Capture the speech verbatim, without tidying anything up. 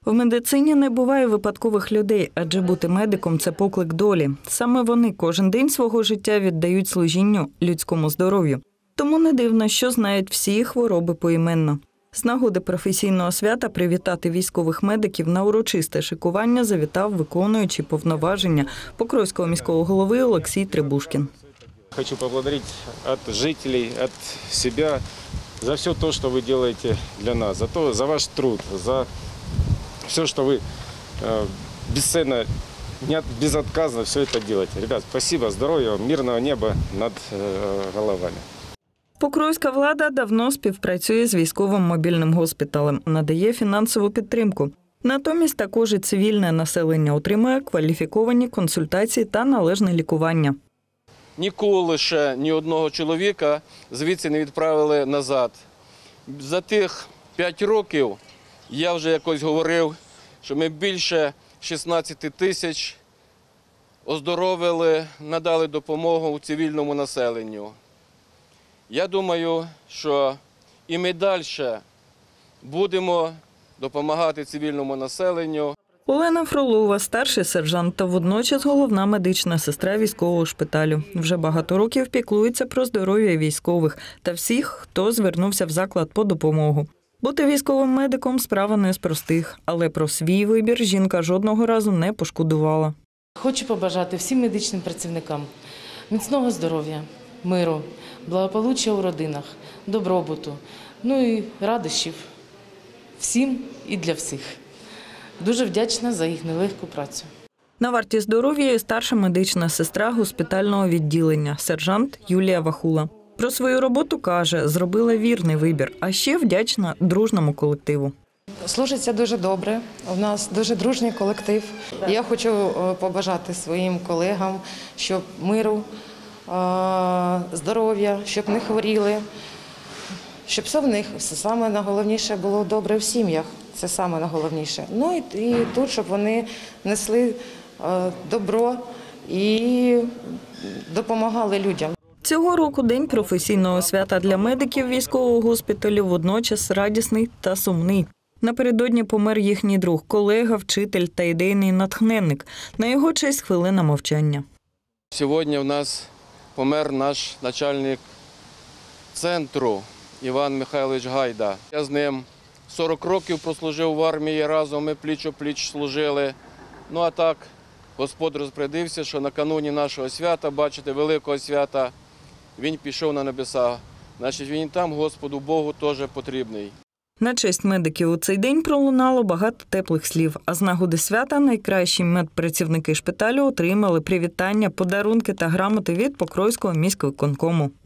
В медицині не буває випадкових людей, адже бути медиком – це поклик долі. Саме вони кожен день свого життя віддають служінню людському здоров'ю. Тому не дивно, що знають всі хвороби поіменно. З нагоди професійного свята привітати військових медиків на урочисте шикування завітав виконуючий повноваження Покровського міського голови Олексій Требушкін. Хочу поблагодарить от жителей, от себя за все то, что вы делаете для нас, за то, за ваш труд, за все, что вы э, бесценно, безотказно все это делаете. Ребят, спасибо, здоровья вам, мирного неба над э, головами. Покровська влада давно співпрацює з військовим мобільним госпіталем, надає фінансову підтримку. Натомість також і цивільне населення отримує кваліфіковані консультації та належне лікування. Ніколи ще ні одного чоловіка звідси не відправили назад. За тих п'ять років я вже якось говорив, що ми більше шістнадцять тисяч оздоровили, надали допомогу цивільному населенню. Я думаю, що і ми далі будемо допомагати цивільному населенню. Олена Фролова – старший сержант та водночас головна медична сестра військового шпиталю. Вже багато років піклується про здоров'я військових та всіх, хто звернувся в заклад по допомогу. Бути військовим медиком – справа не з простих, але про свій вибір жінка жодного разу не пошкодувала. Хочу побажати всім медичним працівникам міцного здоров'я, миру, благополуччя у родинах, добробуту, ну і радощів всім і для всіх. Дуже вдячна за їх нелегку працю. На варті здоров'я і старша медична сестра госпітального відділення, сержант Юлія Вахула. Про свою роботу каже, зробила вірний вибір, а ще вдячна дружному колективу. Служиться дуже добре, у нас дуже дружній колектив. Я хочу побажати своїм колегам, щоб миру, здоров'я, щоб не хворіли, щоб все в них, саме найголовніше, було добре в сім'ях. Це саме найголовніше. Ну і, і тут, щоб вони несли е, добро і допомагали людям. Цього року День професійного свята для медиків військового госпіталю водночас радісний та сумний. Напередодні помер їхній друг, колега, вчитель та ідейний натхненник. На його честь хвилина мовчання. Сьогодні в нас помер наш начальник центру Іван Михайлович Гайда. Я з ним сорок років прослужив в армії, разом ми пліч-о-пліч служили. Ну а так, Господь розпорядився, що накануні нашого свята, бачите, великого свята, він пішов на небеса. Значить, він там Господу Богу теж потрібний. На честь медиків у цей день пролунало багато теплих слів, а з нагоди свята найкращі медпрацівники шпиталю отримали привітання, подарунки та грамоти від Покровського міськвиконкому.